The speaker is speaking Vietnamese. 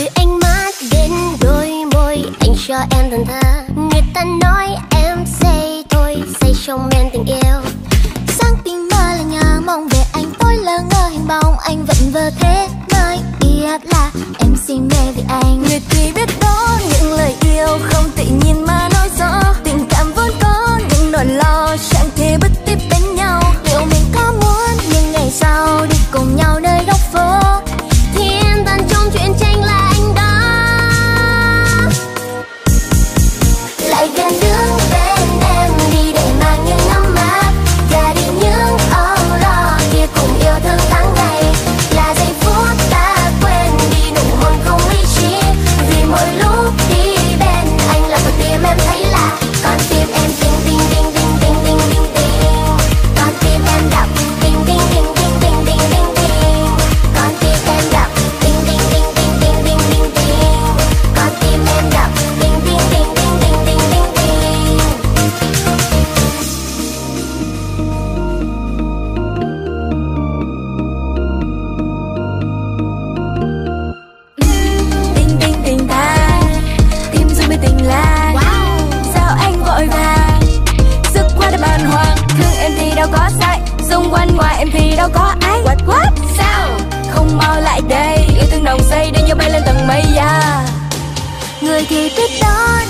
ánh mắt đến đôi môi anh cho em thần thơ. Người ta nói em say thôi, say trong men tình yêu. Sáng tinh mơ là nhớ mong về anh, tôi lơ ngơ hình bóng anh vẫn vờ thế nơi biết là em si mê vì anh. Người thì biết đó những lời yêu không tự nhiên mà nói rõ, tình cảm vốn có những nỗi lo chẳng thể bước tiếp bên nhau. Liệu mình có muốn những ngày sau đi cùng nhau nơi góc phố thì em toàn trong chuyện tranh là anh đó. lại gần đứng bên em đi để mang những ấm áp, và đi những âu lo kia cùng yêu thương tháng ngày. Là giây phút ta quên đi nụ hôn không lý trí, vì mỗi lúc đi bên anh là con tim em thấy lạ. Con tim em tình tình tình tình tình tình tình tình, con tim em đập tình tình tình tình tình tình tình tình, con tim em đập tình tình tình tình tình tình tình tình, con tim em đập tình tình tình tình tình tình tình tình. Tình tình tình ta tim rung bên tình la. Sao anh vội vàng sức quá đã bàng hoàng, thương em thì đâu có sai, xung quanh ngoài em thì đâu có ai. What sao không mau lại đây, yêu thương nồng say đưa nhau bay lên tầng mây. Người thì biết đó